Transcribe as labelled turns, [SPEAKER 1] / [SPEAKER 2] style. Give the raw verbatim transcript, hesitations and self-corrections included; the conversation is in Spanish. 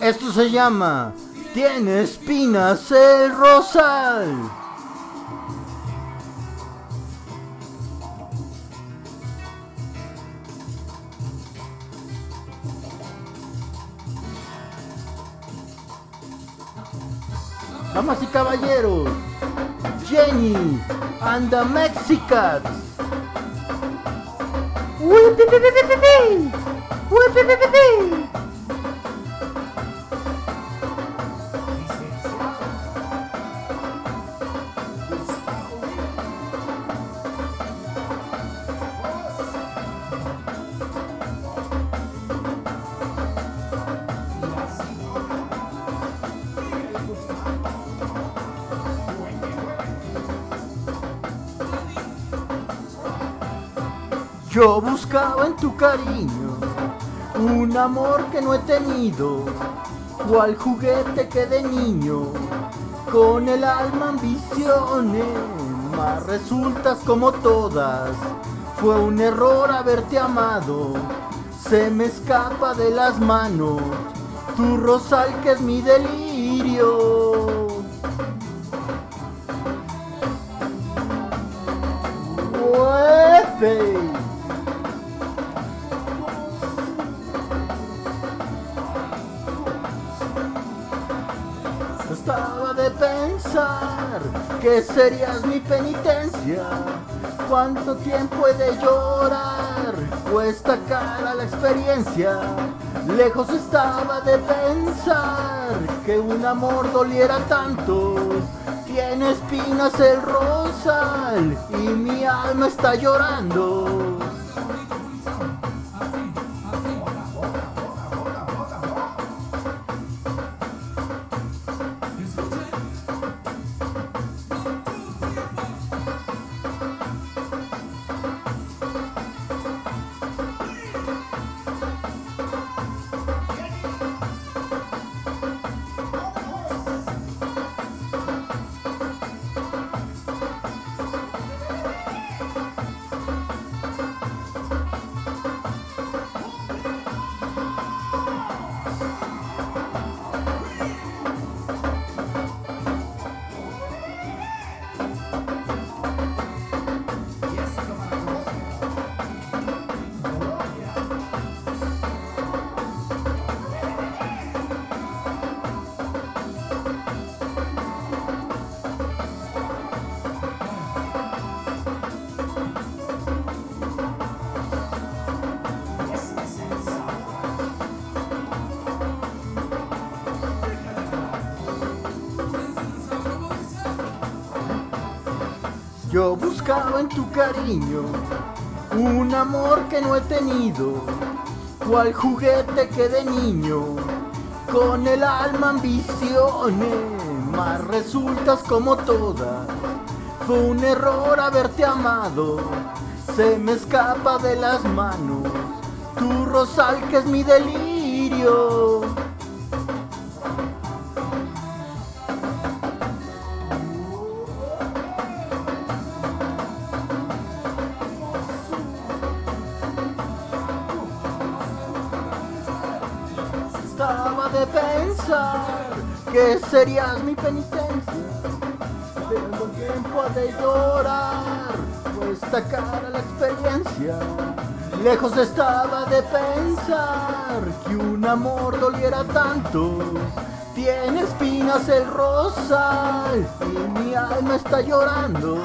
[SPEAKER 1] Esto se llama Tiene espinas el rosal. Damas y caballeros, Jenny and the Mexicans. Uy, pi, pi, pi, pi, pi. Uy, pi, pi, pi, pi. Yo buscaba en tu cariño un amor que no he tenido, cual juguete que de niño con el alma ambicioné, mas resultas como todas. Fue un error haberte amado, se me escapa de las manos tu rosal que es mi delirio. ¡Uepe! Estaba de pensar que serías mi penitencia. Cuánto tiempo he de llorar, cuesta cara la experiencia. Lejos estaba de pensar que un amor doliera tanto. Tiene espinas el rosal y mi alma está llorando. Yo buscaba en tu cariño un amor que no he tenido, cual juguete que de niño con el alma ambicioné, mas resultas como todas. Fue un error haberte amado, se me escapa de las manos tu rosal que es mi delirio. Estaba de pensar que serías mi penitencia, pero el tiempo ha de llorar, cuesta cara la experiencia. Lejos estaba de pensar que un amor doliera tanto. Tiene espinas el rosal y mi alma está llorando.